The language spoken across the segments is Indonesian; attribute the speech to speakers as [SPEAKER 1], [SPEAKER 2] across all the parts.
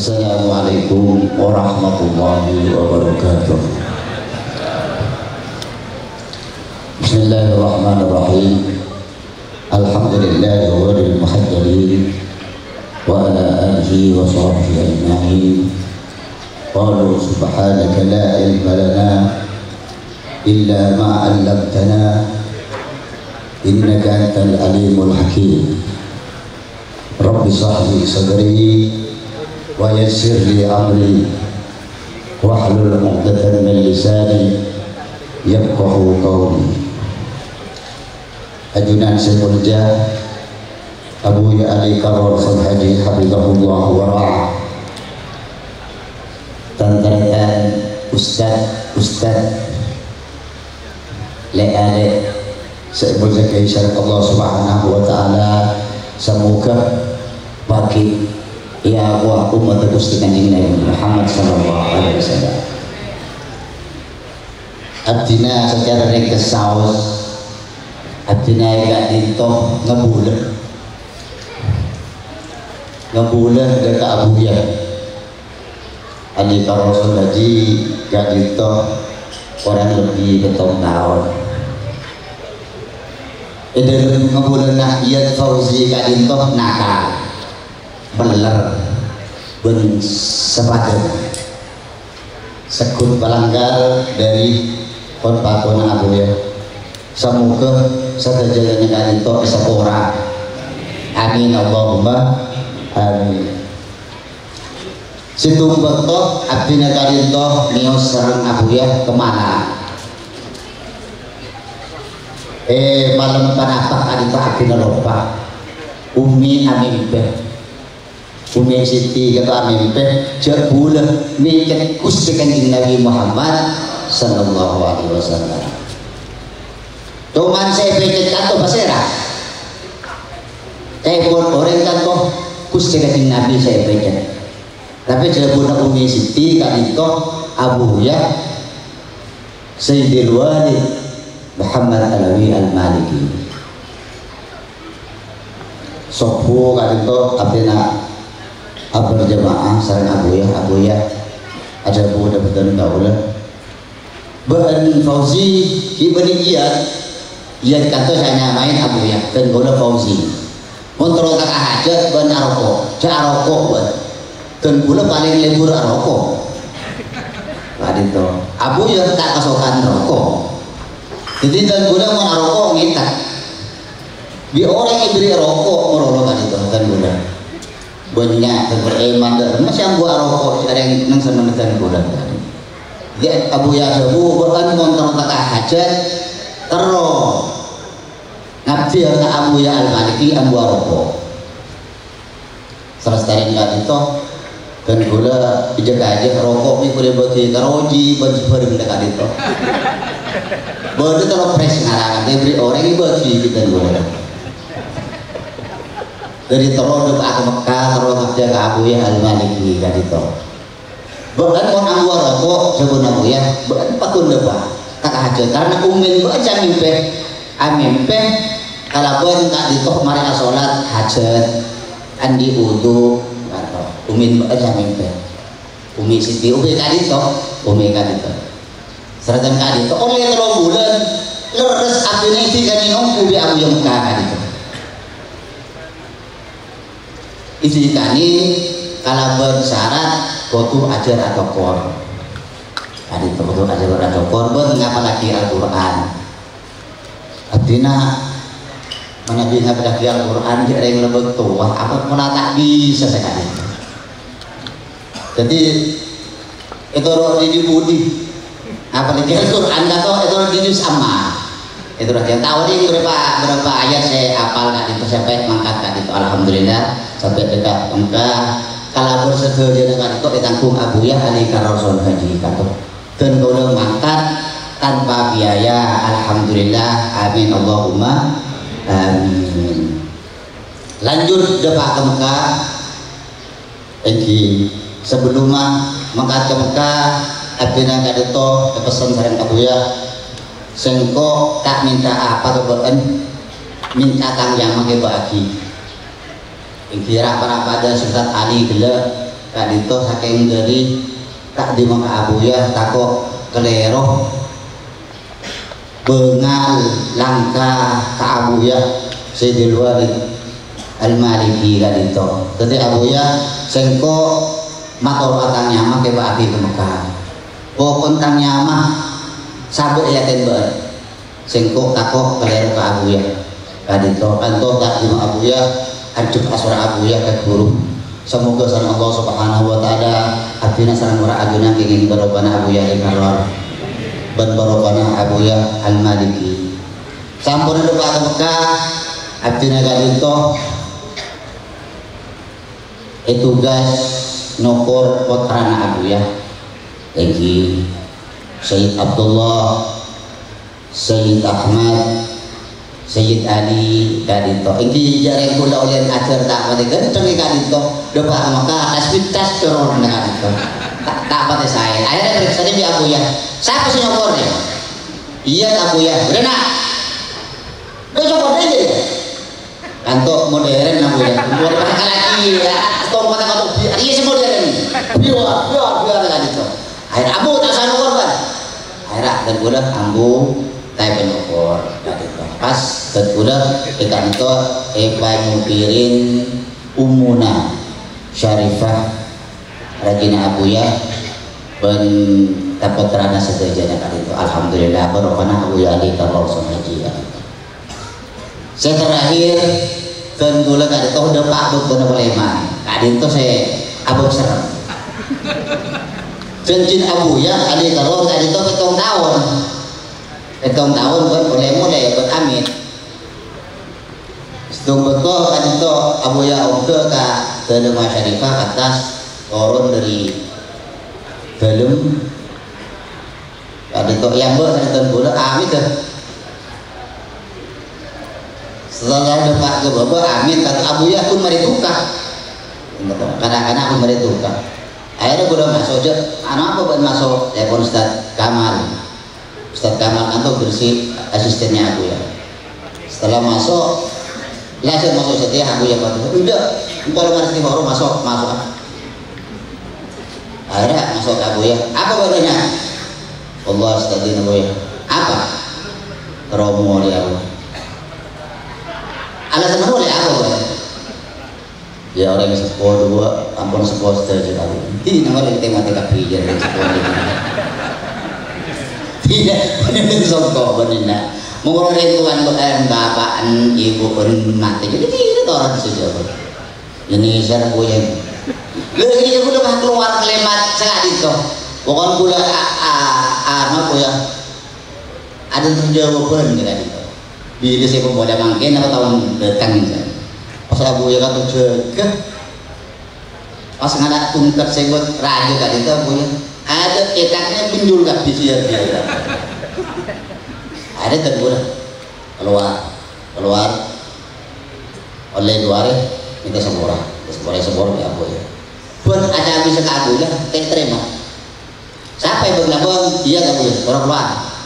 [SPEAKER 1] Assalamualaikum warahmatullahi wabarakatuh. Bismillahirrahmanirrahim. Alhamdulillahi wal muhaddalin wa ala alihi wa sahbihi ajma'in. Qalu subhanaka la ilma lana illa ma 'allamtana innaka antal alimul hakim. Rabbi shrah li sadri wa yassir li amri wahlul 'uqdatam min lisani yafqahu qawli. Ajunan Syekhul Jah Abu Ya Ali Karor Haji hafizahullah wa ra'ah. Tantaratan Ustaz le-ale Syekhul Zakai syarif Allah subhanahu wa ta'ala. Semoga bagi ya wa umat Gusti Kanjeng Nabi Muhammad sallallahu alaihi wasallam artinya secara ringkas saus artinya gak dintoh ngebulan dekat Abu Ya Ali Karol Haji gak dintoh orang lebih bertahun-tahun itu ngebulan Nahdiyat Fauzi gak dintoh nakal beler ben sepadan sekut balanggar dari konpakon Abu Ya. Semoga sederajatnya kali itu bisa orang. Amin Allahumma amin. Situng betok artinya kali itu nios serang Abu Ya kemana? Malam panapak kali itu artinya lupa. Umi Amimpe Umi Siti kata Amimpe jabula mikir Gusti Kanjeng Nabi Muhammad sallallahu alaihi wasallam. Cuman saya pecet kanto basera. Buat orang kanto Gusti Kanjeng Nabi saya pecet. Tapi jabula Umi Siti kan itu Abu Ya Sayyidil Walid Muhammad Alawi Al-Maliki. Sopo kan itu artinya Abul Jamaah sareng Abu Ya ada budak betul daulah Ba'an Fauzi ibni Iyad kantor saya main Abu Ya dan gula Fauzi kontrol tak hajat ban aroko buat dan gula paling lebur aroko tadi itu Abu Ya tak kesokan rokok jadi dan gula mau aroko ngitak di orang yang beri rokok merolok tadi itu dan gula banyak beriman dan masih yang gua rokok ada yang nang seneng dan gula dia Abu Ya Abu bukan kontrol tak hajat terus ngabdi ke Abu Ya Al-Maliki Abu rokok selesai nggak itu dan gula dijaga aja rokok ini boleh bagi karoji bagi bareng dekat itu baru terus pres ngarangan dia beri orang ini bagi kita gula dari terus ke Mekah terus kerja ke Abu Ya Al-Maliki kan itu bukan mau Abu rokok sebut Abu Ya bukan patun depan tak aja karena umin baca mimpi kalau pun tak ditok mari sholat hajat andi wudu atau umin baca mimpi umi Siti umi kan itu seratan kan itu oleh 3 bulan leres akhirnya tiga nongku di Abu Ya Mekah kan itu isi kani kalau bersyarat butuh ajar atau kor tadi butuh ajar atau kor mengapa lagi Al-Quran artinya menabi ngapa lagi Al-Quran dia yang lebih tua apa pun tak bisa sekali jadi itu roh di budi apalagi Al-Quran kata itu di sama itu yang tahu nih berapa ayat saya hafal nggak itu sampai mangkat kan itu alhamdulillah sampai dekat Mekah kalau bersedia dengan itu ditanggung Abu Ya Ali Karol Haji kata dan kalau mangkat tanpa biaya alhamdulillah amin Allahumma amin. Lanjut depan ke Mekah sebelum mangkat ke Mekah akhirnya kata itu pesan sareng Abu Ya sengko tak minta apa kebetulan minta tang yang pakai bagi kira para pada Ustaz Ali gelap kadito saking dari tak di maka abuya takok kelero bengal langkah ka abuya Sayyidul Walid Al-Maliki kadito. Dadi abuya sengko matur atang nyama ke Pak Abi ke Mekah. Pokon tang nyama sabuk yakin ber sengko takok kelero ka abuya kadito kanto tak di maka abuya arjup asura abuya ke guru. Semoga sareng Allah Subhanahu wa taala abdina sareng ora aguna kenging barokana Abu Yahya Karor ban barokana Abu Yahya Al-Maliki. Sampun lupa ke Mekah abdina kadito tugas nokor putrana Abu Yahya iki Sayyid Abdullah, Sayyid Ahmad, Sayyid Ali kadito iki jarang kula oleh ajar tak pati ganteng kadito doa maka aspitas turun kadito tak pati saya akhirnya periksa di Abu Yahya siapa sih nyokor ya iya Abu Yahya udah nak nyokor aja ya kanto modern Abu Yahya buat pakai lagi ya atau pakai kanto iya sih modern biar kadito akhirnya Abu tak sana korban akhirnya dan udah Abu tay penokor kadito pas terkuda ikan itu nyupirin umuna Syarifah Rajina Abu Yahya ben dapat terana sederjana kadito alhamdulillah barokana Abu Yahya kalau haji kadito. Saya terakhir dan gula kadito udah pak bener leman kadito saya abang serem cincin Abu Yahya kali kalau kadito petong tahun kan boleh mulai buat amit setung betul kan itu Abu Yahya ke dalam Syarifah atas turun dari dalam ada itu yang buat kan bola amit setelah depak ke bawah amit kata Abu Yahya pun mari tukar kadang-kadang pun mari tukar akhirnya boleh masuk aja anak apa buat masuk telepon Ustaz Kamal kantor bersih asistennya Abu Yahya. Setelah masuk langsung masuk setia Abu Yahya udah kalau ngerti baru masuk akhirnya masuk Abu Yahya apa badannya Allah astagfirullah Abu Yahya apa romo oleh Allah alasan apa oleh apa ya orang yang sekolah dua ampun sekolah setuju kali ini namanya tema-tema pijar yang sekolah tidak benar songko benar mengurangi tuan bapaan ibu pun mati jadi tidak orang saja ini saya punya lagi aku udah keluar kelemat sangat itu pokoknya pula anak punya ada terjawaban kita itu bila saya pemuda mungkin apa tahun datang pas Abu Yahya kata jaga pas ngadak tungkat saya buat raja tadi itu Abu Yahya ada cetaknya pinjul gak bisa dia ada terbuat keluar oleh luar minta sebora ya Abu ya pun ada bisa ke Abu ya terima siapa yang berlabang dia Abu ya orang keluar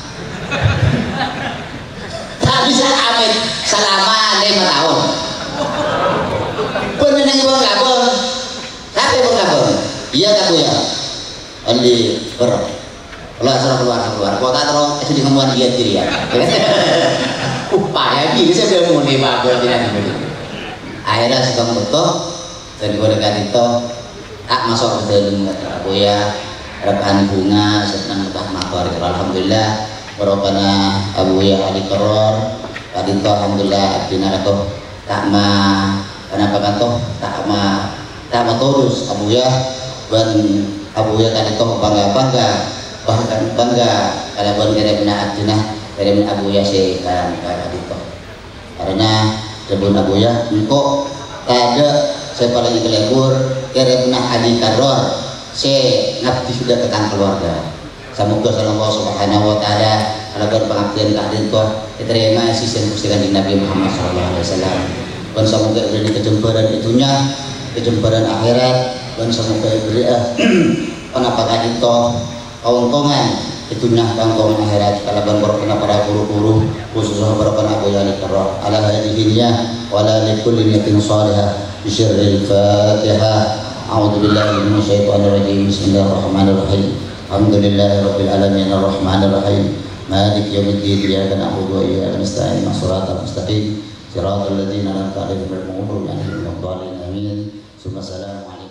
[SPEAKER 1] tak bisa amit selama 5 tahun pun yang berlabang siapa yang berlabang dia Abu ya Andi keluar kota terus itu di kemudian dia diri ya upaya gini saya belum mau nih Pak akhirnya sedang betul dan gue dekat itu tak masuk ke dalam Abu Yahya rekan bunga senang betah makar alhamdulillah barokana Abu Yahya Ali Karor tadi itu alhamdulillah abdina atau tak kenapa kan toh tak terus Abu Yahya dan Abu Yahya tadi toh bangga bahkan bangga kalau pun dari benar abdina dari Abu Yahya sih kan tadi toh karena sebelum Abu Yahya engkau ada saya paling kelebur dari benar Ali Karor saya ngabdi sudah tekan keluarga semoga Allah Subhanahu wa taala alasan pengabdian keadaan toh diterima sisi yang Nabi Muhammad SAW dan semoga beri kejembaran itunya kejembaran akhirat dan semoga beri penapakah itu keuntungan itunya keuntungan akhirat kalaban berkena para guru-guru khususnya berkena Abu Yahya Karor ala hadihnya wala likulli niyatin salihah bisyirril fatihah A'udzubillahi minasyaitonirrajim. Bismillahirrahmanirrahim. Alhamdulillahirabbil alamin arrahmanir rahim. Maliki yaumiddin. Iyyaka na'budu wa iyyaka nasta'in. Shiratal mustaqim. Shiratal ladzina an'amta 'alaihim ghairil maghdubi 'alaihim waladdallin. Amin. Assalamualaikum.